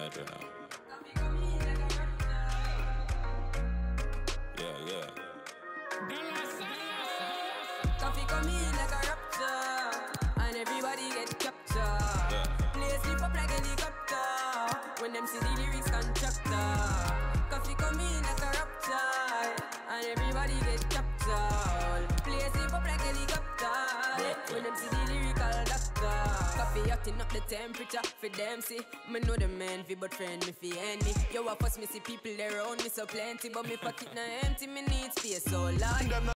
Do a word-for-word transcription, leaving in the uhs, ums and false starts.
I do now. Yeah, yeah. Coffee come in like a rapture, and everybody get captured. Yeah. Play sleep up like a helicopter when them see the lyrics constructor. Coffee come in like a rapture, and everybody get captured. Play sleep up like a helicopter when them see the lyrical doctor. Coffee hotting up the temperature for them see. Me know the man fi but friend me fi enemy. Yo, I first me see people around me so plenty, but me pocket na empty. Me need space so large.